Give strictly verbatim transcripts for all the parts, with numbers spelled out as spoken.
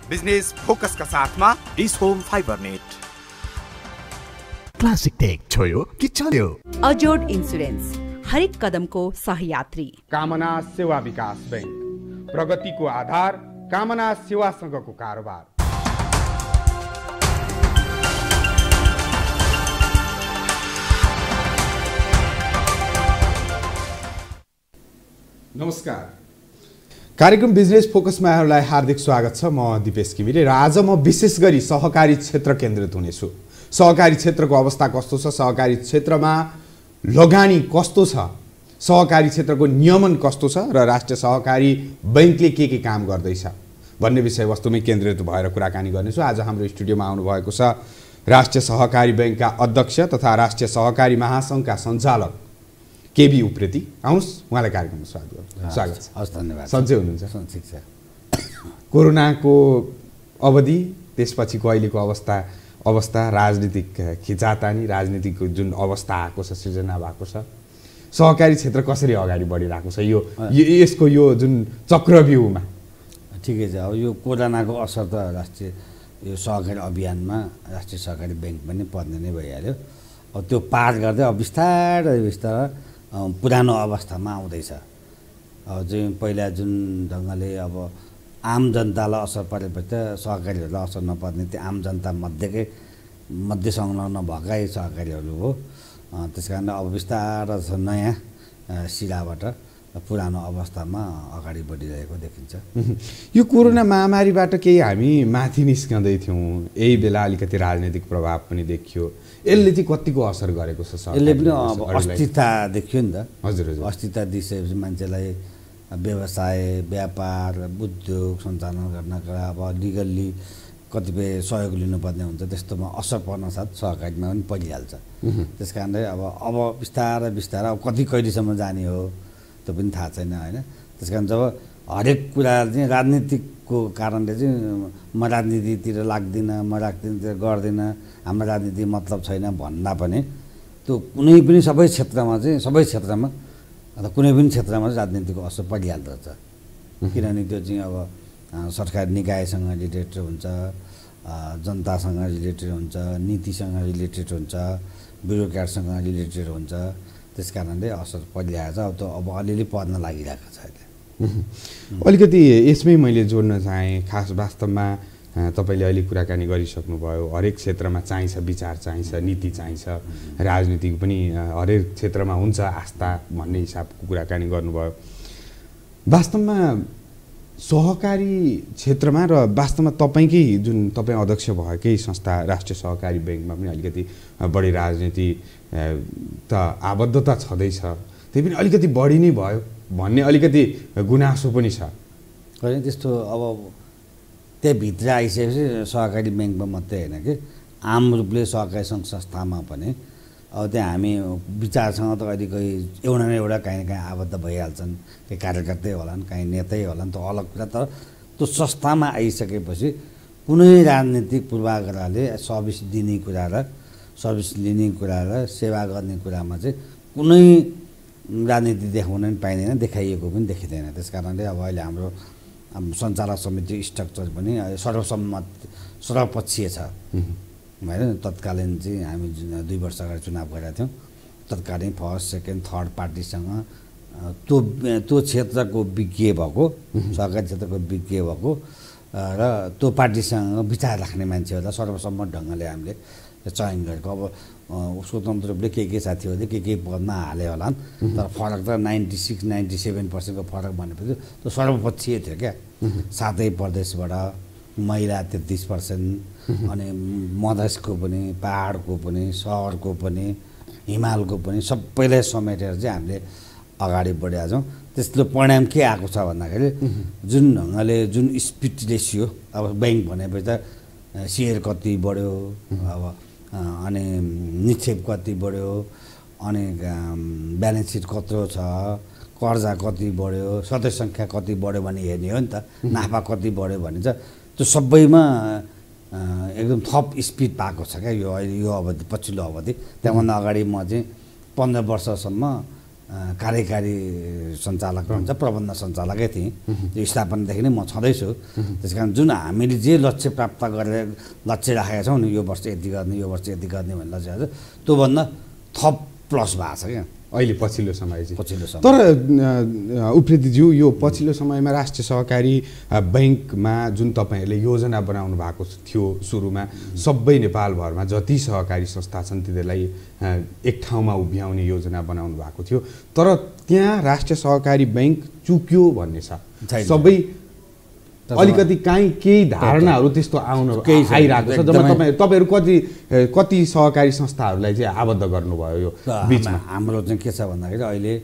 Business फोकसका साथमा this home fibre net. Classic tech छोयो कि चल्यो। अजोड इन्सुरेन्स, हरेक कदमको सहयात्री। कामना सेवा विकास बैंक, प्रगतिको आधार कामना सेवासँगको कारोबार। नमस्कार, कार्यक्रम बिजनेस फोकसमा यहाँहरूलाई हार्दिक स्वागत छ। म दिपेश घिमिरे र आज म विशेष गरी सहकारी क्षेत्र केन्द्रित हुनेछु। सहकारी क्षेत्रको अवस्था कस्तो छ, सहकारी क्षेत्रमा लगानी कस्तो छ, सहकारी क्षेत्रको नियमन कस्तो छ र राष्ट्रिय सहकारी बैंकले के के काम गर्दैछ भन्ने विषयवस्तुमै केन्द्रित भएर कुराकानी गर्नेछु। आज हाम्रो स्टुडियोमा आउनुभएको छ राष्ट्रिय सहकारी बैंकका अध्यक्ष तथा राष्ट्रिय सहकारी महासङ्घका सञ्चालक केबी उप्रेती। आउनुहोस्, उहाँलाई कार्यक्रममा स्वागत स्वागत छ। हस्, धन्यवाद। सन्चै हुनुहुन्छ? ठिक छ। कोरोनाको अवधि, त्यसपछिको अहिलेको अवस्था अवस्था राजनीतिक खिचातानी, राजनीतिक जुन अवस्था आएको छ, सृजना भएको छ, सहकारी क्षेत्र कसरी अगाडि बढिरहेको छ यो यसको यो जुन चक्रव्यूहमा? ठिकै छ। अब यो कोरोनाको असर त राष्ट्रिय यो सहकारी अभियानमा राष्ट्रिय सहकारी ब्याङ्क पनि पर्ने नै भइहाल्यो। अब त्यो पार गर्दै अब बिस्तारै बिस्तारै पुरानो अवस्थामा आउँदैछ। अब चाहिँ पहिला जुन ढङ्गले अब आम जनतालाई असर परेपछि त सहकारीहरूलाई असर नपर्ने, त्यो आम जनता मध्येकै मध्य संलग्न भएकै सहकारीहरू हो। त्यस कारण अब बिस्तारै नयाँ सिराबाट पुरानो अवस्थामा अगाडि बढिरहेको देखिन्छ। यो कोरोना महामारीबाट केही हामी माथि निस्कँदै थियौँ, यही बेला अलिकति राजनीतिक प्रभाव पनि देखियो। यसले चाहिँ कतिको असर गरेको छ? यसले पनि अब अस्थिरता देखियो नि त। हजुर हजुर। अस्थिरता दिइसकेपछि मान्छेलाई व्यवसाय, व्यापार, उद्योग सञ्चालन गर्नका अब लिगल्ली कतिपय सहयोग लिनुपर्ने हुन्छ, त्यस्तोमा असर पर्न साथ सहकारीमा पनि परिहाल्छ। त्यस कारणले अब अब बिस्तारै बिस्तारै अब कति कहिलेसम्म जाने हो त्यो पनि थाहा छैन, होइन? त्यस कारण जब हरेक कुरा चाहिँ राजनीतिकको कारणले चाहिँ म राजनीतितिर लाग्दिनँ, म राजनीतितिर गर्दिनँ, हाम्रो राजनीति मतलब छैन भन्दा पनि त्यो कुनै पनि सबै क्षेत्रमा चाहिँ सबै क्षेत्रमा अथवा कुनै पनि क्षेत्रमा चाहिँ राजनीतिको असर परिहाल्दछ। किनभने त्यो चाहिँ अब सरकारी निकायसँग रिलेटेड हुन्छ, जनतासँग रिलेटेड हुन्छ, नीतिसँग रिलेटेड हुन्छ, ब्युरोक्राटसँग रिलेटेड हुन्छ। त्यस कारणले असर परिरहेको छ। अब त अब अलिअलि पर्न लागिरहेको छ अहिले। अलिकति यसमै मैले जोड्न चाहेँ, खास वास्तवमा तपाईँले अहिले कुराकानी गरिसक्नुभयो, हरेक क्षेत्रमा चाहिन्छ विचार, चाहिन्छ नीति, चाहिन्छ राजनीति पनि हरेक क्षेत्रमा हुन्छ, आस्था भन्ने हिसाबको कुराकानी गर्नुभयो। वास्तवमा सहकारी क्षेत्रमा र वास्तवमा तपाईँकै जुन तपाईँ अध्यक्ष भएकै संस्था राष्ट्रिय सहकारी ब्याङ्कमा पनि अलिकति बढी राजनीति त आबद्धता छँदैछ, त्यही पनि अलिकति बढी नै भयो भन्ने अलिकति गुनासो पनि छ। होइन त्यस्तो अब त्यहाँभित्र आइसकेपछि सहकारी ब्याङ्कमा मात्रै होइन कि आम रूपले सहकारी सङ्घ संस्थामा पनि अब त्यहाँ हामी विचारसँग त अहिले कोही एउटा न एउटा काहीँ न काहीँ आबद्ध भइहाल्छन्, केही कार्यकर्तै होलान्, काहीँ नेतै होलान्, त्यो अलग कुरा। तर त्यो संस्थामा आइसकेपछि कुनै राजनीतिक पूर्वाग्रहले सर्भिस दिने कुरा र सर्भिस लिने कुरा र सेवा गर्ने कुरामा चाहिँ कुनै राजनीति देखाउन पनि पाइँदैन, देखाइएको पनि देखिँदैन। त्यस कारणले अब अहिले हाम्रो सञ्चालक समिति स्ट्रक्चर पनि सर्वसम्मत सर्वपक्षीय छ, होइन? तत्कालीन चाहिँ हामी दुई वर्ष अगाडि चुनाव गरेका थियौँ। तत्कालीन फर्स्ट, सेकेन्ड, थर्ड पार्टीसँग त्यो त्यो क्षेत्रको विज्ञ भएको, सहकारी क्षेत्रको विज्ञ भएको र त्यो पार्टीसँग विचार राख्ने मान्छेहरूलाई सर्वसम्मत ढङ्गले हामीले चयन गरेको। अब स्वतन्त्र रूपले के के साथीहरूले के के पदमा हाले होलान्, तर फरक त नाइन्टी सिक्स नाइन्टी सेभेन पर्सेन्टको फरक भनेपछि त्यो सर्वपक्षीय थियो क्या। सातै प्रदेशबाट महिला तेत्तिस पर्सेन्ट, अनि मधेसको पनि, पहाडको पनि, सहरको पनि, हिमालको पनि सबैलाई समेटेर चाहिँ हामीले अगाडि बढेका छौँ। त्यस्तो परिणाम के आएको छ भन्दाखेरि जुन ढङ्गले जुन स्पिड रेसियो, अब ब्याङ्क भनेपछि त सेयर कति बढ्यो, अब अनि निक्षेप कति बढ्यो, अनि ब्यालेन्स सिट कत्रो छ, कर्जा कति बढ्यो, सदस्य सङ्ख्या कति बढ्यो भने हेर्ने हो नि त। नाफा कति बढ्यो भने चाहिँ त्यो सबैमा एकदम थप स्पिड पाएको छ क्या यो यो अवधि, पछिल्लो अवधि। त्यहाँभन्दा अगाडि म चाहिँ पन्ध्र वर्षसम्म कार्यकारी सञ्चालक भन्छ प्रबन्ध सञ्चालकै थिएँ त्यो स्थापनादेखि नै म छँदैछु त्यस कारण जुन हामीले जे लक्ष्य प्राप्त गरेर लक्ष्य राखेका छौँ नि यो वर्ष यति गर्ने यो वर्ष यति गर्ने भन्ने लक्ष्य छ त्योभन्दा थप प्लस भएको छ क्या अहिले पछिल्लो समय चाहिँ पछिल्लो समय तर उप्रेतीज्यू यो पछिल्लो समयमा राष्ट्रिय सहकारी बैङ्कमा जुन तपाईँहरूले योजना बनाउनु भएको थियो सुरुमा सबै नेपालभरमा जति सहकारी संस्था छन् तिनीहरूलाई एक ठाउँमा उभ्याउने योजना बनाउनु भएको थियो तर त्यहाँ राष्ट्रिय सहकारी बैङ्क चुक्यो भन्ने छ सबै अलिकति काहीँ केही धारणाहरू त्यस्तो आउन आइरहेको छ जब तपाईँ तपाईँहरू कति कति सहकारी संस्थाहरूलाई चाहिँ आबद्ध गर्नुभयो यो बिचमा हाम्रो चाहिँ के छ भन्दाखेरि अहिले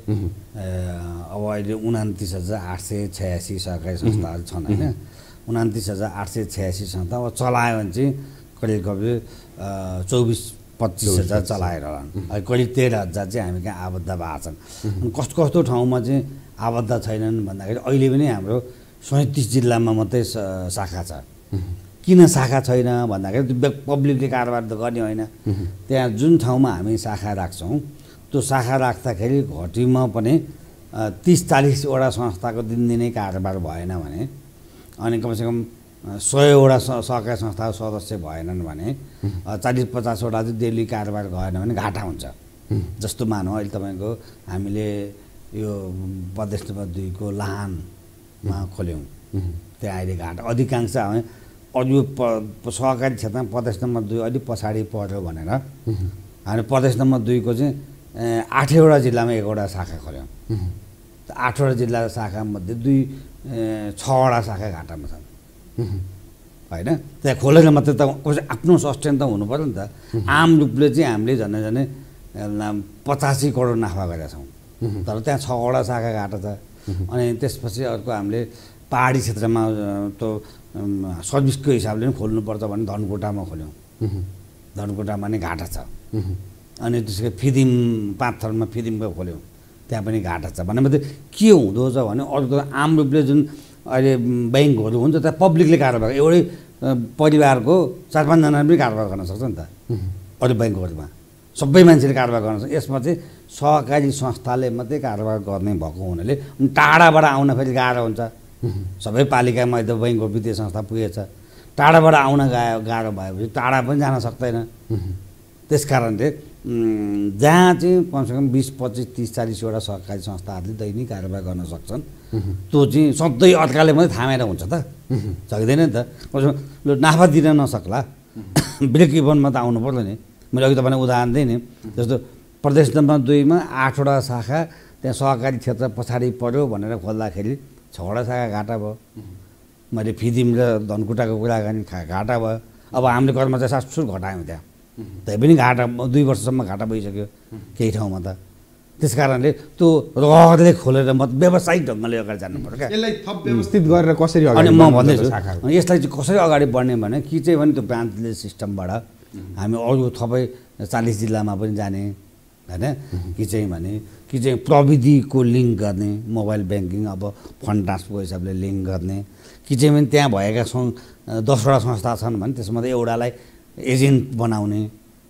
अब अहिले उनातिस हजार आठ सय छयासी सहकारी संस्थाहरू छन् होइन उनातिस हजार आठ सय छयासी संस्था अब चलायो भने चाहिँ करिब करिब चौबिस पच्चिस हजार चलाएर होला करिब तेह्र हजार चाहिँ हामी कहाँ आबद्ध भएको छन् कस्तो कस्तो ठाउँमा चाहिँ आबद्ध छैनन् भन्दाखेरि अहिले पनि हाम्रो सैँतिस जिल्लामा मात्रै शाखा छ किन शाखा छैन भन्दाखेरि पब्लिकले कारोबार त गर्ने होइन त्यहाँ जुन ठाउँमा हामी शाखा राख्छौँ त्यो शाखा राख्दाखेरि घटीमा पनि तिस चालिसवटा संस्थाको दिनदिनै कारोबार भएन भने अनि कमसेकम सयवटा सहकारी संस्थाको सदस्य भएनन् भने चालिस पचासवटा चाहिँ डेली कारोबार गएन भने घाटा हुन्छ जस्तो मानौँ अहिले तपाईँको हामीले यो प्रदेश नम्बर दुईको लाहानमा खोल्यौँ त्यहाँ अहिले घाटा अधिकांश हामी अरू प सहकारी क्षेत्रमा प्रदेश नम्बर दुई अलिक पछाडि पर्यो भनेर हामी प्रदेश नम्बर दुईको चाहिँ आठवटा जिल्लामा एकवटा शाखा खोल्यौँ आठवटा जिल्ला शाखामध्ये दुई छवटा शाखा घाटामा छन् होइन त्यहाँ खोलेर मात्रै त कसै आफ्नो सस्टेन त हुनु पऱ्यो नि त आम रूपले चाहिँ हामीले झन्डै झन्डै पचासी करोड नाफा गरेका छौँ तर त्यहाँ छवटा शाखा घाटा छ अनि त्यसपछि अर्को हामीले पहाडी क्षेत्रमा त्यो सर्भिसको हिसाबले पनि खोल्नुपर्छ भने धनकोटामा खोल्यौँ धनकोटामा नै घाटा छ अनि त्यसको फिदिम पाँच थरमा फिदिमको खोल्यौँ त्यहाँ पनि घाटा छ भनेपछि के हुँदो छ भने अरू त आम रूपले जुन अहिले ब्याङ्कहरू हुन्छ त्यहाँ पब्लिकले कारोबार एउटै परिवारको चार पाँचजनाले पनि कारोबार गर्न सक्छ नि त अरू ब्याङ्कहरूमा सबै मान्छेले कारोबार गर्न सक्छ यसमा चाहिँ सहकारी संस्थाले मात्रै कारोबार गर्ने भएको हुनाले टाढाबाट आउन फेरि गाह्रो हुन्छ सबै पालिकामा अहिले त बैङ्क वित्तीय संस्था पुगेछ टाढाबाट आउन गयो गाह्रो भएपछि टाढा पनि जान सक्दैन त्यस कारणले जहाँ चाहिँ कमसेकम बिस पच्चिस तिस चालिसवटा सहकारी संस्थाहरूले दैनिक कारोबार गर्न सक्छन् त्यो चाहिँ सधैँ अर्काले मात्रै थामेर हुन्छ त सक्दैन नि त कसो लु नाफा दिन नसक्ला ब्रेक इभनमा त आउनु पर्यो नि मैले अघि तपाईँलाई उदाहरण दिएँ नि जस्तो प्रदेश नम्बर दुईमा आठवटा शाखा त्यहाँ सहकारी क्षेत्र पछाडि पर्यो भनेर खोल्दाखेरि छवटा शाखा घाटा भयो मैले फिदिम र धनकुटाको कुरा गर्ने घाटा भयो अब हामीले कर्मचारी सासुर घटायौँ त्यहाँ त्यही पनि घाटा दुई वर्षसम्म घाटा भइसक्यो केही ठाउँमा त त्यस कारणले त्यो रहरले खोलेर म व्यावसायिक ढङ्गले अगाडि जानु पर्यो क्या यसलाई थप व्यवस्थित गरेर कसरी अनि म भन्दैछु यसलाई चाहिँ कसरी अगाडि बढ्ने भने कि चाहिँ भने त्यो ब्रान्चले सिस्टमबाट हामी अरू थपै चालिस जिल्लामा पनि जाने होइन कि चाहिँ भने कि चाहिँ प्रविधिको लिङ्क गर्ने मोबाइल ब्याङ्किङ अब फन्ड ट्रान्सफरको हिसाबले लिङ्क गर्ने कि चाहिँ भने त्यहाँ भएका सं दसवटा संस्था छन् भने त्यसमा एउटालाई एजेन्ट बनाउने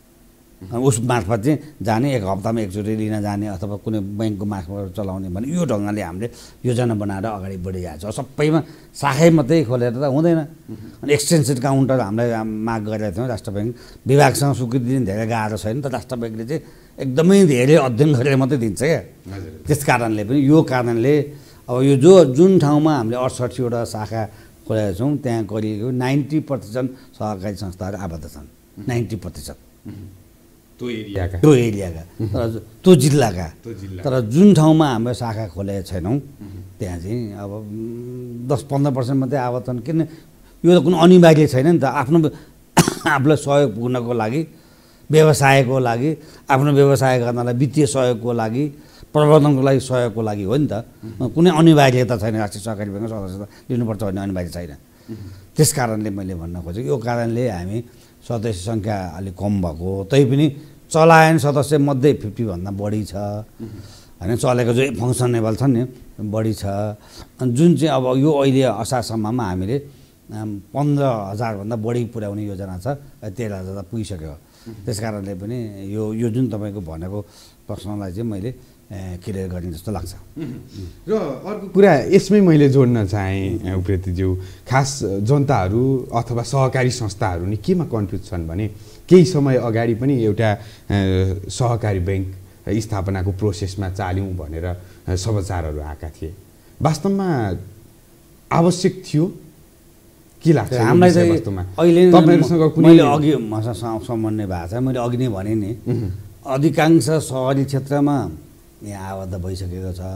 उस मार्फत चाहिँ जाने एक हप्तामा एकचोटि लिन जाने अथवा कुनै ब्याङ्कको मार्फत चलाउने भने यो ढङ्गले हामीले योजना बनाएर अगाडि बढिरहेको छ सबैमा शाखै मात्रै खोलेर त हुँदैन अनि एक्सटेन्सन काउन्टर हामीले माग गरेका थियौँ राष्ट्र ब्याङ्क विभागसँग स्वीकृति दिने धेरै गाह्रो छैन त राष्ट्र ब्याङ्कले चाहिँ एकदमै धेरै अध्ययन गरेर मात्रै दिन्छ क्या त्यस कारणले पनि यो कारणले अब यो जो जुन ठाउँमा हामीले अडसट्ठीवटा शाखा खोलेका छौँ त्यहाँ करिब नाइन्टी प्रतिशत सहकारी संस्थाहरू आबद्ध छन् नाइन्टी प्रतिशत त्यो एरियाका त्यो एरियाका तर त्यो जिल्लाका तर जुन ठाउँमा हाम्रो शाखा खोलेका छैनौँ त्यहाँ चाहिँ अब दस पन्ध्र पर्सेन्ट मात्रै आबद्ध छन् किन यो त कुनै अनिवार्य छैन नि त आफ्नो आफूलाई सहयोग पुग्नको लागि व्यवसायको लागि आफ्नो व्यवसाय गर्नलाई वित्तीय सहयोगको लागि प्रबन्धनको लागि सहयोगको लागि हो नि त कुनै अनिवार्यता छैन राष्ट्रिय सहकारी ब्याङ्कको सदस्यता लिनुपर्छ भन्ने अनिवार्य छैन त्यस कारणले मैले भन्न खोजेको यो कारणले हामी सदस्य सङ्ख्या अलिक कम भएको तैपनि चलायन सदस्य मध्ये फिफ्टीभन्दा बढी छ होइन चलेको जो फङ्सनेबल छन् नि बढी छ अनि जुन चाहिँ अब यो अहिले असारसम्ममा हामीले पन्ध्र हजारभन्दा बढी पुर्याउने योजना छ तेह्र हजार पुगिसक्यो त्यस कारणले पनि यो यो जुन तपाईँको भनेको प्रश्नलाई चाहिँ मैले क्लियर गर्ने जस्तो लाग्छ। र अर्को कुरा यसमै मैले जोड्न चाहेँ उप्रेतीज्यू, खास जनताहरू अथवा सहकारी संस्थाहरू नि केमा कन्फ्युज छन् भने केही समय अगाडि पनि एउटा सहकारी ब्याङ्क स्थापनाको प्रोसेसमा चाल्यौँ भनेर समाचारहरू आएका थिए। वास्तवमा आवश्यक थियो के लाग्छ हामीलाई चाहिँ अहिले तपाईँहरूसँग कुनै मैले अघि मसँग सम्बन्ध भएको छ, मैले अघि नै भने नि अधिकांश सहरी क्षेत्रमा यहाँ आबद्ध भइसकेको छ।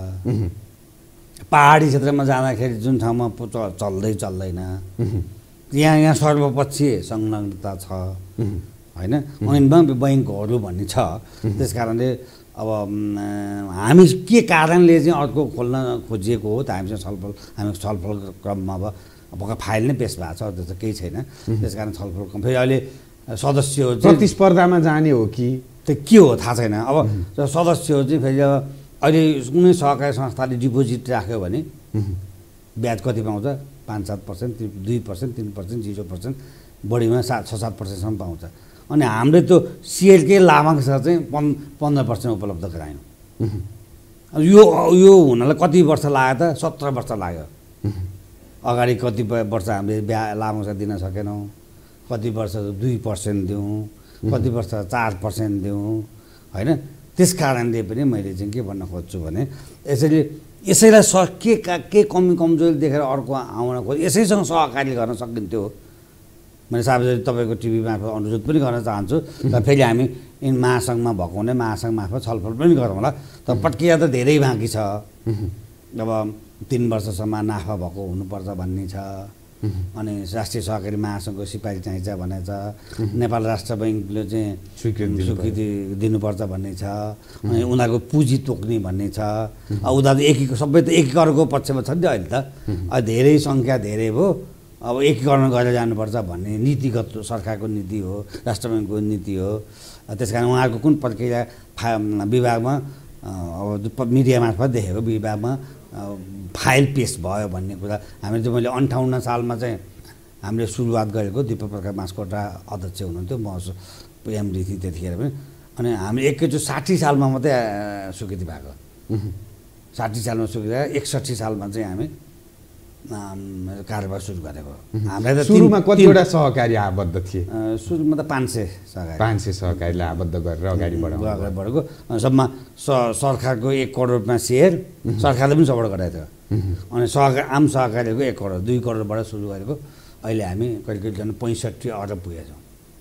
पहाडी क्षेत्रमा जाँदाखेरि जुन ठाउँमा चल्दै चल्दैन यहाँ यहाँ सर्वपक्षीय संलग्नता छ होइन, ऐनमा बैङ्कहरू भन्ने छ। त्यस कारणले अब हामी के कारणले चाहिँ अर्को खोल्न खोजिएको हो त हामीसँग छलफल हामी छलफल क्रममा अब भर्खर फाइल नै पेस भएको छ, त्यस्तो केही छैन। त्यस कारण छलफल क्रम फेरि अहिले सदस्य प्रतिस्पर्धामा जाने हो कि त्यो के हो थाहा छैन। अब सदस्यहरू चाहिँ फेरि अब अहिले कुनै सहकारी संस्थाले डिपोजिट राख्यो भने ब्याज कति पाउँछ? पाँच सात पर्सेन्ट, दुई पर्सेन्ट, तिन पर्सेन्ट, जिरो पर्सेन्ट, बढीमा सात छ सात पर्सेन्टसम्म पाउँछ। अनि हामीले त्यो सिएलकै लाभांश चाहिँ पन् पन्ध्र पर्सेन्ट उपलब्ध गरायौँ। यो यो हुनलाई कति वर्ष लाग्यो त? सत्र वर्ष लाग्यो। अगाडि कतिपय वर्ष हामीले ब्या लाभांश दिन सकेनौँ, कति वर्ष दुई पर्सेन्ट दिउँ, कति वर्ष चार पर्सेन्ट दिउँ होइन। त्यस कारणले पनि मैले चाहिँ के भन्न खोज्छु भने यसरी यसैलाई स के के कमी कमजोरी देखेर अर्को आउन खोज यसैसँग सहकार्य गर्न सकिन्थ्यो। मैले सार्वजनिक तपाईँको टिभी मार्फत अनुरोध पनि गर्न चाहन्छु र फेरि हामी इन महासङ्घमा भएको हुँदै महासङ्घ मार्फत छलफल पनि गरौँ होला। तर प्रक्रिया त धेरै बाँकी छ। अब तिन वर्षसम्म नाफा भएको हुनुपर्छ भन्ने छ। अनि राष्ट्रिय सहकारी महासङ्घको सिपाही चाहिन्छ भनेको छ। नेपाल राष्ट्र बैङ्कले चाहिँ स्वीकृति स्वीकृति दिनुपर्छ भन्ने छ। अनि उनीहरूको पुँजी तोक्ने भन्ने छ। अब उनीहरू एकीको सबै त एकीकरणको पक्षमा छ नि अहिले त। धेरै सङ्ख्या धेरै भयो, अब एकीकरण गरेर जानुपर्छ भन्ने नीतिगत सरकारको नीति हो, राष्ट्र बैङ्कको नीति हो। त्यस कारण उहाँहरूको कुन प्रक्रिया फा विभागमा अब मिडिया मार्फत देखेको विभागमा फाइल पेस भयो भन्ने कुरा हामीले चाहिँ मैले अन्ठाउन्न सालमा चाहिँ हामीले सुरुवात गरेको दिपक प्रकाश मास्कोटा अध्यक्ष हुनुहुन्थ्यो, म एमडी थिएँ त्यतिखेर पनि। अनि हामी एकैचोटि साठी सालमा मात्रै स्वीकृति भएको, साठी सालमा स्वीकृति एकसट्ठी सालमा चाहिँ हामी कारोबार सुरु गरेको। हामीलाई त सुरुमा कतिवटा सहकारी आबद्ध थिए? सुरुमा त पाँच सय सहकारी पाँच सय सहकारीलाई आबद्ध गरेर अगाडि बढाउनु अगाडि बढेको। सबमा स सरकारको एक करोडमा सेयर सरकारले पनि सपोर्ट गरेको थियो। अनि सहकारी आम सहकारीको एक करोड दुई करोडबाट सुरु गरेको। अहिले हामी कहिले कहिले झन् पैँसठी अरब पुगेछौँ।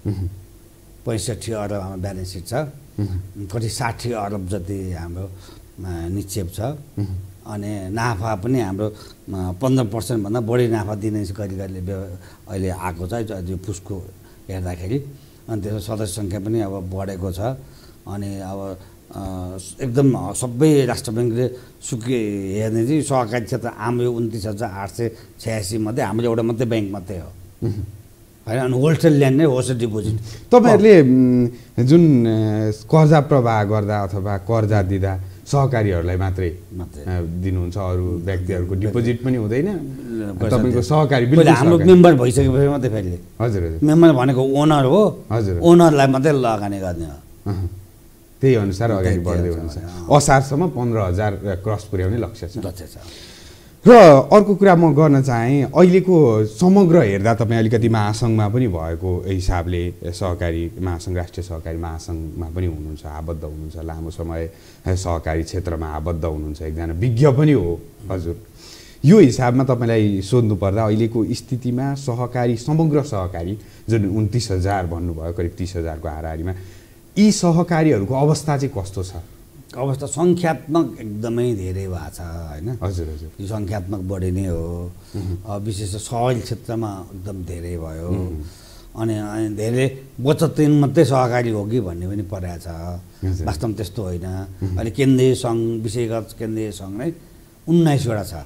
पैँसठी अरब हाम्रो ब्यालेन्स सिट छ। कति साठी अरब जति हाम्रो निक्षेप छ। अनि नाफा पनि हाम्रो पन्ध्र पर्सेन्टभन्दा बढी नाफा दिने गरी गरी अहिले आएको छ यो पुसको हेर्दाखेरि। अनि त्यसको सदस्य सङ्ख्या पनि अब बढेको छ। अनि अब एकदम सबै राष्ट्र ब्याङ्कले सुके हेर्ने चाहिँ सहकारी क्षेत्र आम यो उन्तिस हजार आठ सय छयासी मध्ये हाम्रो एउटा मात्रै ब्याङ्क मात्रै हो होइन। अनि होलसेल ल्यान्ड नै होलसेल डिपोजिट। तपाईँहरूले जुन कर्जा प्रवाह गर्दा अथवा कर्जा दिँदा सहकारीहरूलाई मात्रै दिनुहुन्छ, अरू व्यक्तिहरूको डिपोजिट पनि हुँदैन? तपाईँको सहकारी बिल्कुल हाम्रो मेम्बर भइसकेपछि मात्रै फेरि हजुर हजुर मेम्बर भनेको ओनर हो, हजुर ओनरलाई मात्रै लगानी गर्ने हो। त्यही अनुसार अगाडि बढ्दै हुन्छ। असारसम्म पन्ध्र हजार क्रस पुर्याउने लक्ष्य छ। र अर्को कुरा म गर्न चाहेँ, अहिलेको समग्र हेर्दा तपाईँ अलिकति महासङ्घमा पनि भएको हिसाबले सहकारी महासङ्घ राष्ट्रिय सहकारी महासङ्घमा पनि हुनुहुन्छ, आबद्ध हुनुहुन्छ, लामो समय सहकारी क्षेत्रमा आबद्ध हुनुहुन्छ, एकजना विज्ञ पनि हो हजुर। यो हिसाबमा तपाईँलाई सोध्नुपर्दा अहिलेको स्थितिमा सहकारी समग्र सहकारी जुन उन्तिस हजार भन्नुभयो करिब तिस हजारको हाराहारीमा यी सहकारीहरूको अवस्था चाहिँ कस्तो छ? अवस्था सङ्ख्यात्मक एकदमै धेरै भएको छ होइन। हजुर हजुर यो सङ्ख्यात्मक बढी नै हो। विशेष सहरी क्षेत्रमा एकदम धेरै भयो। अनि अनि धेरै बचत ऋण मात्रै सहकारी हो कि भन्ने पनि परेको छ। वास्तवमा त्यस्तो होइन। अहिले केन्द्रीय सङ्घ विषयगत केन्द्रीय सङ्घ नै उन्नाइसवटा छ।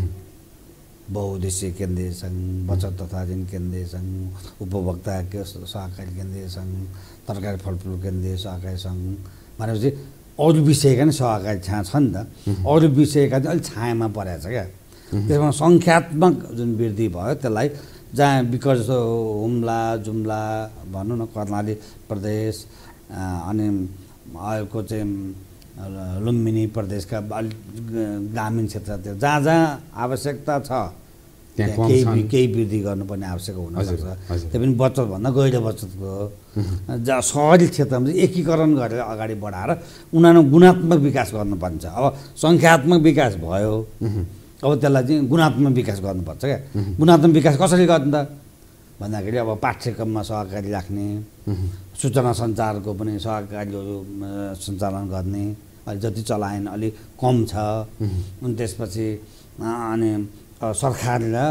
बहुउद्देश्य केन्द्रीय सङ्घ, बचत तथा ऋण केन्द्रीय सङ्घ, उपभोक्ता सहकारी केन्द्रीय सङ्घ, तरकारी फलफुल केन्द्रीय सहकारी सङ्घ भनेपछि अरू विषयका नै सहकारी छा छ नि त। अरू विषयका चाहिँ अलिक छायामा परेको छ क्या। त्यसमा सङ्ख्यात्मक जुन वृद्धि भयो त्यसलाई जहाँ विकट हुम्ला जुम्ला भनौँ न कर्णाली प्रदेश अनि अर्को चाहिँ लुम्बिनी प्रदेशका अलिक ग्रामीण क्षेत्रतिर जहाँ जहाँ आवश्यकता छ त्यहाँ त्यहाँ केही केही वृद्धि गर्नुपर्ने आवश्यक हुनसक्छ। त्यो पनि बचतभन्दा गैर बचतको जहाँ सहरी क्षेत्रमा चाहिँ एकीकरण गरेर अगाडि बढाएर उनीहरू गुणात्मक विकास गर्नुपर्छ। अब सङ्ख्यात्मक विकास भयो, अब त्यसलाई चाहिँ गुणात्मक विकास गर्नुपर्छ क्या। गुणात्मक विकास कसरी गर्नु त भन्दाखेरि अब पाठ्यक्रममा सहकारी राख्ने, सूचना सञ्चारको पनि सहकारीहरू सञ्चालन गर्ने, अहिले जति चलायन अलिक कम छ। अनि त्यसपछि अनि सरकार र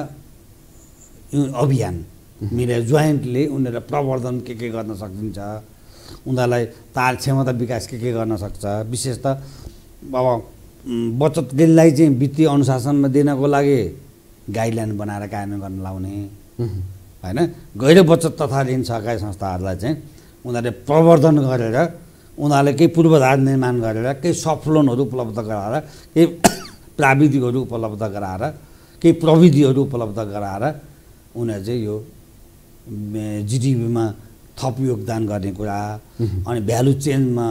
अभियान मिलेर जोइन्टली उनीहरूलाई प्रवर्धन के के गर्न सकिन्छ, उनीहरूलाई ताल क्षमता विकास के के गर्न सक्छ। विशेष त अब बचत ऋणलाई चाहिँ वित्तीय अनुशासनमा दिनको लागि गाइडलाइन बनाएर कार्यान्वयन गर्न लाउने होइन। गैर बचत तथा ऋण सहकारी संस्थाहरूलाई चाहिँ उनीहरूले प्रवर्धन गरेर उनीहरूले केही पूर्वाधार निर्माण गरेर केही सफ्ट लोनहरू उपलब्ध गराएर केही प्राविधिकहरू उपलब्ध गराएर केही प्रविधिहरू उपलब्ध गराएर उनीहरू चाहिँ यो जिडिपीमा थप योगदान गर्ने कुरा अनि भ्यालु चेन्जमा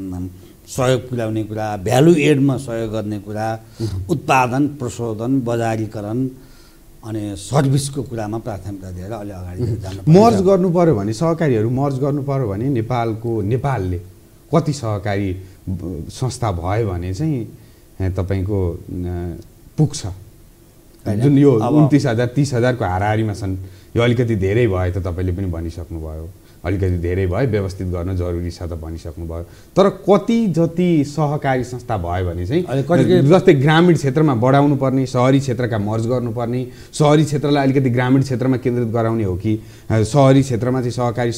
सहयोग पुर्याउने कुरा, भ्यालु एडमा सहयोग गर्ने कुरा, उत्पादन प्रशोधन बजारीकरण अनि सर्भिसको कुरामा प्राथमिकता दिएर अलि अगाडि जानु। मर्ज गर्नु पर्यो भने सहकारीहरू मर्ज गर्नु पर्यो भने नेपालको नेपालले कति सहकारी संस्था भयो भने चाहिँ तपाईँको पुग्छ? जुन यो उन्तिस हजार तिस हजारको हाराहारीमा छन्, यो अलिकति धेरै भयो त तपाईँले पनि भनिसक्नुभयो, अलिकति धेरै भयो, व्यवस्थित गर्न जरुरी छ त भनिसक्नुभयो। तर कति जति सहकारी संस्था भयो भने चाहिँ जस्तै ग्रामीण क्षेत्रमा बढाउनु पर्ने, सहरी क्षेत्रका मर्ज गर्नुपर्ने, सहरी क्षेत्रलाई अलिकति ग्रामीण क्षेत्रमा केन्द्रित गराउने हो कि सहरी क्षेत्रमा चाहिँ सहकारी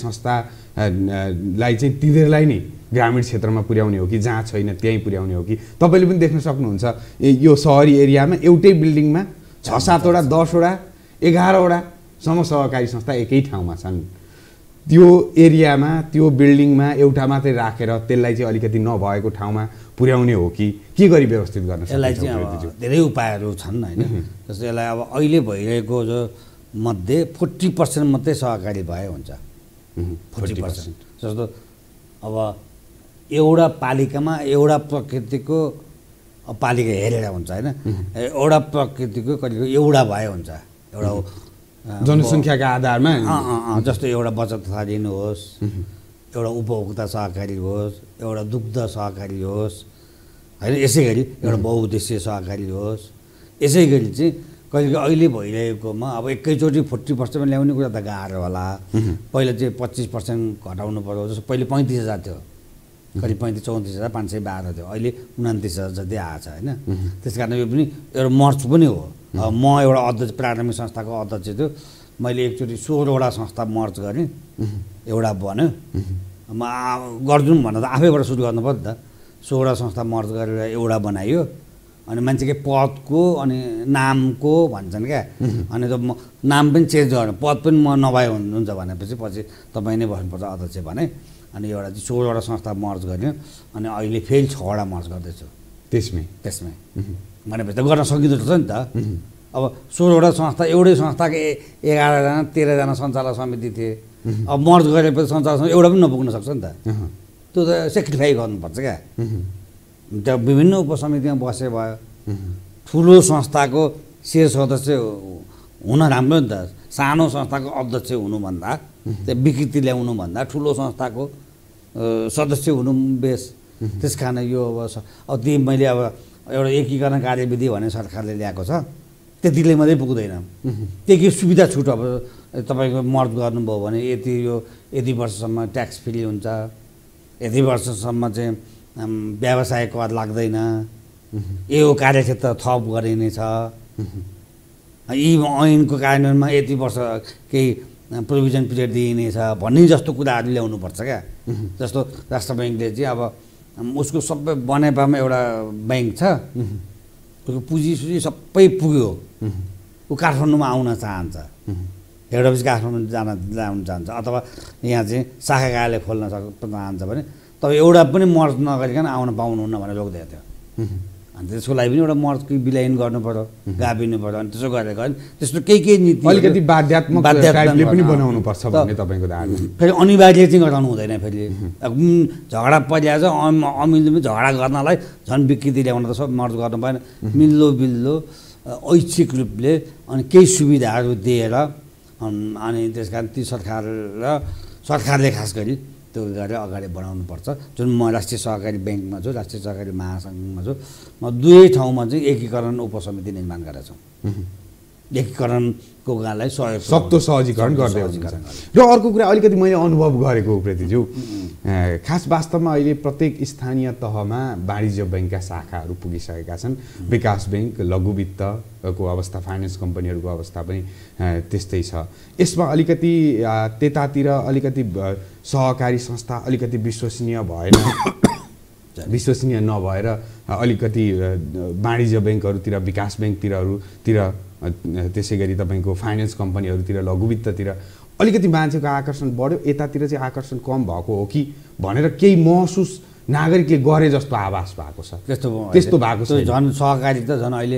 संस्थालाई चाहिँ तिनीहरूलाई नै ग्रामीण क्षेत्रमा पुर्याउने हो कि जहाँ छैन त्यहीँ पुर्याउने हो कि? तपाईँले पनि देख्न सक्नुहुन्छ यो सहरी एरियामा एउटै बिल्डिङमा छ सातवटा दसवटा एघारवटासम्म सहकारी संस्था एकै ठाउँमा छन्। त्यो एरियामा त्यो बिल्डिङमा एउटा मात्रै राखेर त्यसलाई चाहिँ अलिकति नभएको ठाउँमा पुर्याउने हो कि के गरी व्यवस्थित गर्न सक्छ? यसलाई चाहिँ अब धेरै उपायहरू छन् होइन। जस्तो यसलाई अब अहिले भइरहेको जो मध्ये फोर्टी पर्सेन्ट मात्रै सहकारी भए हुन्छ। फोर्टी पर्सेन्ट जस्तो अब एउटा पालिकामा एउटा प्रकृतिको पालिका हेरेर हुन्छ होइन। एउटा प्रकृतिको कतिको एउटा भए हुन्छ, एउटा जनसङ्ख्याका आधारमा जस्तो एउटा बचत तथा ऋण होस्, एउटा उपभोक्ता सहकारी होस्, एउटा दुग्ध सहकारी होस् होइन, यसै गरी एउटा बहुउद्देश्य सहकारी होस्। यसै गरी चाहिँ कहिले अहिले भइरहेकोमा अब एकैचोटि फोर्टी पर्सेन्टमा ल्याउने कुरा त गाह्रो होला। पहिला चाहिँ पच्चिस पर्सेन्ट घटाउनु पर्यो। जस्तो पहिले पैँतिस हजार थियो, करिब पैँतिस चौतिस हजार पाँच सय बाह्र थियो, अहिले उनातिस हजार जति आएको छ होइन। त्यस कारण यो पनि एउटा मर्च पनि हो। म एउटा अध्यक्ष प्राथमिक संस्थाको अध्यक्ष थियो, मैले एकचोटि सोह्रवटा संस्था मर्च गरेँ, एउटा बन्यो। म गर्छौँ भन्दा त आफैबाट सुरु गर्नु पर्यो नि त। सोह्रवटा संस्था मर्च गरेर एउटा बनाइयो अनि मान्छेकै पदको अनि नामको भन्छन् क्या, अनि त म नाम पनि चेन्ज गर्नु, पद पनि म नभए हुनुहुन्छ भनेपछि पछि तपाईँ नै बस्नुपर्छ अध्यक्ष भने। अनि एउटा चाहिँ सोह्रवटा संस्था मर्ज गर्यो अनि अहिले फेरि छवटा मर्ज गर्दैछु त्यसमै त्यसमै भनेपछि त गर्न सकिँदो रहेछ नि त। अब सोह्रवटा संस्था एउटै संस्थाको एघारजना तेह्रजना सञ्चालक समिति थिए, अब मर्ज गरेपछि सञ्चालक समिति एउटा पनि नपुग्न सक्छ नि त। त्यो त सेक्रिफाई गर्नुपर्छ क्या। त्यो विभिन्न उपसमितिमा बसे भयो। ठुलो संस्थाको शेयर सदस्य हुन राम्रो नि त। सानो संस्थाको अध्यक्ष हुनुभन्दा त्यो विकृति ल्याउनुभन्दा ठुलो संस्थाको सदस्य हुनु बेस। त्यस कारण यो अब अब ती मैले अब एउटा एकीकरण कार्यविधि भने सरकारले ल्याएको छ, त्यतिले मात्रै पुग्दैन। त्यो के सुविधा छुट अब तपाईँको मर्ज गर्नुभयो भने यति यो यति वर्षसम्म ट्याक्स फ्री हुन्छ, यति वर्षसम्म चाहिँ व्यवसाय कर लाग्दैन, यो कार्यक्षेत्र थप गरिनेछ, यी ऐनको कार्यान्वयनमा यति वर्ष केही प्रोभिजन पिरियड दिइनेछ भन्ने जस्तो कुराहरू ल्याउनुपर्छ क्या। जस्तो राष्ट्र ब्याङ्कले चाहिँ अब उसको सबै बनेपामा एउटा ब्याङ्क छ, उसको पुँजी सुजी सबै पुग्यो, ऊ काठमाडौँमा आउन चाहन्छ, हेड अफिस काठमाडौँ जान जान चाहन्छ अथवा यहाँ चाहिँ शाखा कार्यालय खोल्न सक् चाहन्छ भने तपाईँ एउटा पनि मर्ज नगरिकन आउन पाउनुहुन्न भनेर रोक्दै थियो। अनि त्यसको लागि पनि एउटा मर्चको विलयन गर्नु पर्यो, गाभिनु पर्यो। अनि त्यसो गरेर गयो त्यस्तो केही केही नीति अलिकति बाध्यात्मक टाइपले पनि बनाउनुपर्छ भन्ने तपाईँको धारणा। फेरि अनिवार्य चाहिँ गराउनु हुँदैन। फेरि झगडा परिहाल्छ, अमिलो पनि झगडा गर्नलाई झन् विकृति ल्याउन त सब मर्च गर्नु भएन। मिल्दो बिल्दो ऐच्छिक रूपले अनि केही सुविधाहरू दिएर अनि त्यस कारण ती सरकार र सरकारले खास गरी त्यो गरेर अगाडि बढाउनुपर्छ। जुन म राष्ट्रिय सहकारी ब्याङ्कमा छु, राष्ट्रिय सहकारी महासङ्घमा छु, म दुवै ठाउँमा चाहिँ एकीकरण उपसमिति निर्माण गरेका छौँ। एकीकरणको गालाई सहयोग सक्दो सहजीकरण गर्दै हुनुहुन्छ। र अर्को कुरा अलिकति मैले अनुभव गरेको उप्रेतीज्यू, खास वास्तवमा अहिले प्रत्येक स्थानीय तहमा वाणिज्य ब्याङ्कका शाखाहरू पुगिसकेका छन्। विकास ब्याङ्क, लघु वित्तको अवस्था, फाइनेन्स कम्पनीहरूको अवस्था पनि त्यस्तै छ। यसमा अलिकति त्यतातिर अलिकति सहकारी संस्था अलिकति विश्वसनीय भएन, विश्वसनीय नभएर अलिकति वाणिज्य ब्याङ्कहरूतिर, विकास ब्याङ्कतिरहरूतिर, त्यसै गरी तपाईँको फाइनेन्स कम्पनीहरूतिर, लघु वित्ततिर अलिकति मान्छेको आकर्षण बढ्यो, यतातिर चाहिँ आकर्षण कम भएको हो कि भनेर केही महसुस नागरिकले गरे जस्तो आभास भएको छ। त्यस्तो त्यस्तो भएको छ। झन् सहकारी त झन् अहिले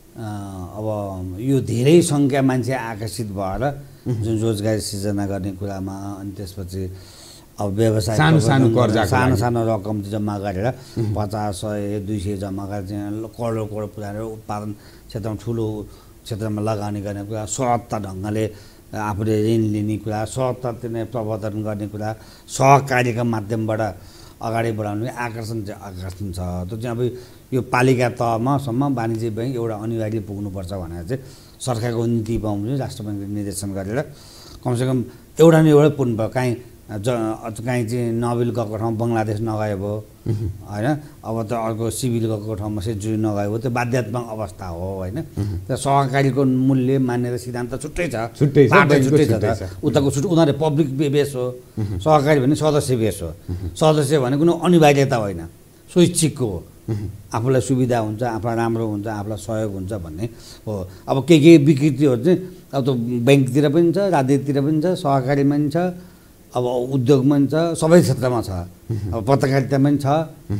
अब यो धेरै सङ्ख्या मान्छे आकर्षित भएर जुन रोजगारी सिर्जना गर्ने कुरामा, अनि त्यसपछि अब व्यवसाय सानो सानो कर्जा सानो सानो रकम जम्मा गरेर पचास सय दुई सय जम्मा गरेर चाहिँ करोड करोड पुऱ्याएर उत्पादन क्षेत्रमा ठुलो क्षेत्रमा लगानी गर्ने कुरा, सत्ता ढङ्गले आफूले ऋण लिने कुरा, सत्ता तिर्ने प्रवर्धन गर्ने कुरा, सहकारीका माध्यमबाट अगाडि बढाउने आकर्षण चाहिँ आकर्षण छ। त्यो चाहिँ अब यो पालिका तहमासम्म वाणिज्य ब्याङ्क एउटा अनिवार्य पुग्नुपर्छ भनेर चाहिँ सरकारको नीति बनाउने, राष्ट्र ब्याङ्कले निर्देशन गरेर कमसेकम एउटा न एउटा पुग्नु भयो। काहीँ ज काहीँ चाहिँ नोबेल गएको ठाउँमा बङ्गलादेश नगए भयो होइन, अब त अर्को सिभिल गएको ठाउँमा सेन्चुरी नगए भयो, त्यो बाध्यात्मक अवस्था हो होइन। त्यो सहकारीको मूल्य मान्यता सिद्धान्त छुट्टै छ, छुट्टै छ, छुट्टै छ। उताको छुट्टै, उनीहरू पब्लिक बेस हो, सहकारी भने सदस्य बेस हो। सदस्य भने कुनै अनिवार्यता होइन, स्वैच्छिकको हो। आफूलाई सुविधा हुन्छ, आफूलाई राम्रो हुन्छ, आफूलाई सहयोग हुन्छ भन्ने हो। अब केही केही विकृतिहरू चाहिँ अब त ब्याङ्कतिर पनि छ, राजनीतितिर पनि छ, सहकारीमा पनि छ, अब उद्योगमा पनि छ, सबै क्षेत्रमा छ। अब पत्रकारितामा पनि छ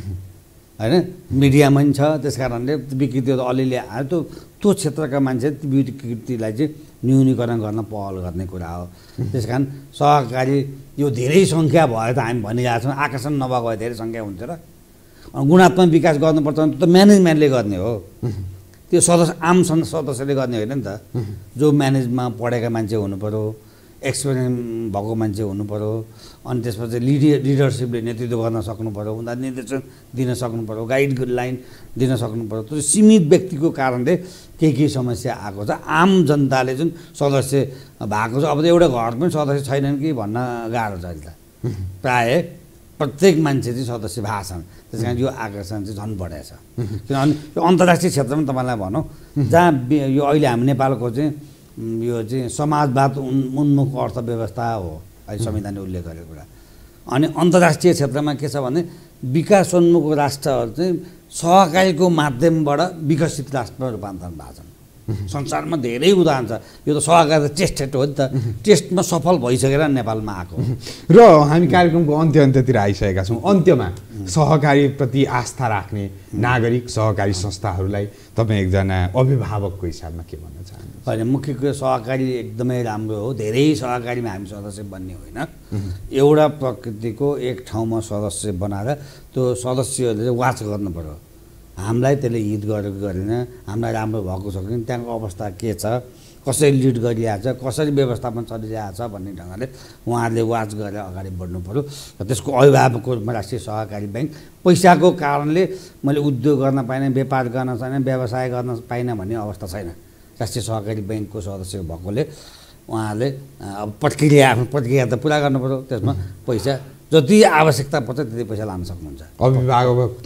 होइन, मिडियामा पनि छ। त्यस कारणले विकृतिहरू अलिअलि आयो, त्यो त्यो क्षेत्रका मान्छे त्यो विकृतिलाई चाहिँ न्यूनीकरण गर्न पहल गर्ने कुरा हो। त्यस कारण सहकारी यो धेरै सङ्ख्या भयो त हामी भनिरहेको छौँ, आकर्षण नभएको भए धेरै सङ्ख्या हुन्छ र गुणात्मक विकास गर्नुपर्छ भने त म्यानेजमेन्टले गर्ने हो, त्यो सदस्य आम सदस्यले गर्ने होइन नि त। जो म्यानेजमा पढेका मान्छे हुनु पऱ्यो, एक्सपिरियन्स भएको मान्छे हुनु पऱ्यो, अनि त्यसपछि लिडर लिडरसिपले नेतृत्व गर्न सक्नु पऱ्यो, उनीहरू निर्देशन दिन सक्नु पऱ्यो, गाइड लाइन दिन सक्नु पऱ्यो। त्यो सीमित व्यक्तिको कारणले केही केही समस्या आएको छ। आम जनताले जुन सदस्य भएको छ, अब त एउटा घर पनि सदस्य छैनन् कि भन्न गाह्रो छ अहिले त। प्रायः प्रत्येक मान्छे चाहिँ सदस्य भएको छन्। त्यस कारण यो आकर्षण चाहिँ झन् बढेको छ। किनभने यो अन्तर्राष्ट्रिय क्षेत्रमा तपाईँलाई भनौँ, जहाँ यो अहिले हामी नेपालको चाहिँ यो चाहिँ समाजवाद उन्मुख अर्थव्यवस्था हो, अहिले संविधानले उल्लेख गरेको कुरा। अनि अन्तर्राष्ट्रिय क्षेत्रमा के छ भने विकासोन्मुख राष्ट्रहरू चाहिँ सहकारीको माध्यमबाट विकसित राष्ट्रमा रूपान्तरण भएको छन्। संसारमा धेरै उदाहरण छ। यो त सहकारी टेस्टेड हो नि त, टेस्टमा सफल भइसकेर नेपालमा आएको। र हामी कार्यक्रमको अन्त्य अन्त्यतिर आइसकेका छौँ। अन्त्यमा सहकारीप्रति आस्था राख्ने नागरिक, सहकारी संस्थाहरूलाई तपाईँ एकजना अभिभावकको हिसाबमा के भन्न चाहनुहुन्छ? होइन, मुख्य कुरो सहकारी एकदमै राम्रो हो। धेरै सहकारीमा हामी सदस्य बन्ने होइन, एउटा प्रकृतिको एक ठाउँमा सदस्य बनाएर त्यो सदस्यहरूले चाहिँ वाच गर्नु पर्यो, हामीलाई त्यसले हित गरेको गरेन, हामीलाई राम्रो भएको छ कि त्यहाँको अवस्था के छ, कसरी लिड गरिरहेछ, कसरी व्यवस्थापन चलिरहेछ भन्ने ढङ्गले उहाँहरूले वाच गरेर अगाडि बढ्नु पऱ्यो। र त्यसको अभिभावकको रूपमा राष्ट्रिय सहकारी ब्याङ्क, पैसाको कारणले मैले उद्योग गर्न पाइनँ, व्यापार गर्न छैन, व्यवसाय गर्न पाइनँ भन्ने अवस्था छैन। राष्ट्रिय सहकारी ब्याङ्कको सदस्य भएकोले उहाँहरूले अब प्रक्रिया आफ्नो प्रक्रिया त पुरा गर्नु पऱ्यो। त्यसमा पैसा जति आवश्यकता पर्छ त्यति पैसा लान सक्नुहुन्छ। अभिभावक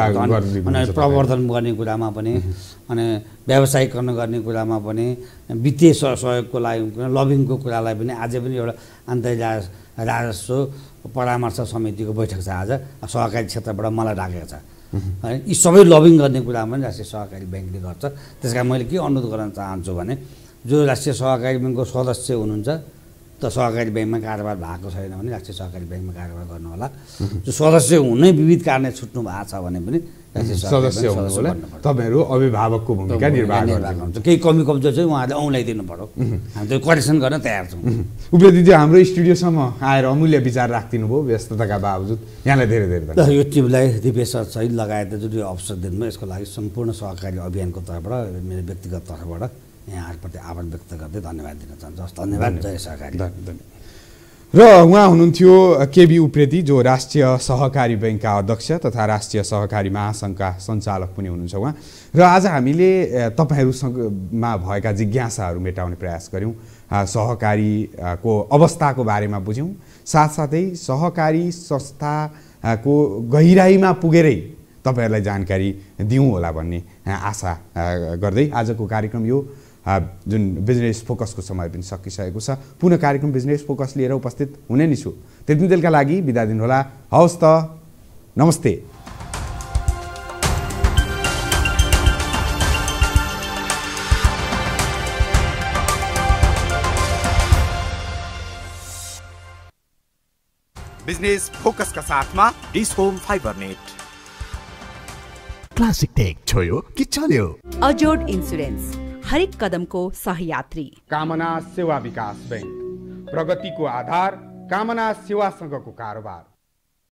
अनि प्रवर्धन गर्ने कुरामा पनि, अनि व्यावसायीकरण गर्ने कुरामा पनि, वित्तीय सहयोगको लागि, लबिङको कुरालाई पनि आज पनि एउटा अन्तर्राष्ट्रिय राजस्व परामर्श समितिको बैठक छ आज, सहकारी क्षेत्रबाट मलाई राखेको छ है। यी सबै लबिङ गर्ने कुरामा पनि राष्ट्रिय सहकारी ब्याङ्कले गर्छ। त्यस कारण मैले के अनुरोध गर्न चाहन्छु भने जो राष्ट्रिय सहकारी ब्याङ्कको सदस्य हुनुहुन्छ त सहकारी ब्याङ्कमा कारोबार भएको छैन भने राष्ट्रिय सहकारी ब्याङ्कमा कारोबार गर्नु होला। जो सदस्य हुनै विविध कारणले छुट्नु भएको छ भने पनि सदस्य हुनु होला, तपाईहरु अभिभावकको भूमिका निर्वाह गर्नुहुन्छ। केही कमी कमजोर चाहिँ उहाँले औँलाइदिनु पर्यो, हामी त्यो करेक्सन गर्न तयार छौँ। उप्रेतीजी हाम्रो स्टुडियोसम्म आएर अमूल्य विचार राखिदिनु भयो व्यस्तताका बावजुद, यहाँलाई धेरै धेरै धन्यवाद। यो टिमलाई दिपेश सर सहित लगायत जुन यो अवसर दिनुभयो यसको लागि सम्पूर्ण सहकारी अभियानको तर्फबाट मेरो व्यक्तिगत तर्फबाट यहाँहरूप्रति आभार व्यक्त गर्दै धन्यवाद दिन चाहन्छु। धन्यवाद। जय सहकारी। र उहाँ हुनुहुन्थ्यो केबी उप्रेती, जो राष्ट्रिय सहकारी बैङ्कका अध्यक्ष तथा राष्ट्रिय सहकारी महासङ्घका सञ्चालक पनि हुनुहुन्छ उहाँ। र आज हामीले तपाईँहरूसँगमा भएका जिज्ञासाहरू मेटाउने प्रयास गऱ्यौँ, सहकारीको अवस्थाको बारेमा बुझ्यौँ, साथसाथै सहकारी संस्थाको गहिराइमा पुगेरै तपाईँहरूलाई जानकारी दिउँ होला भन्ने आशा गर्दै आजको कार्यक्रम यो जुन बिजनेस फोकसको समय पनि सकिसकेको छ। पुनः कार्यक्रम बिजनेस फोकस लिएर उपस्थित हुने नै छु। त्यति बेलका लागि बिदा दिनुहोला। हवस् त, नमस्ते। बिजनेस फोकस का साथमा this home fibre net. Classic tech छोयो कि चल्यो। अजोड इन्सुरेन्स, हरेक कदमको सहयात्री। कामना सेवा विकास बैंक, प्रगतिको आधार, कामना सेवासँगको कारोबार।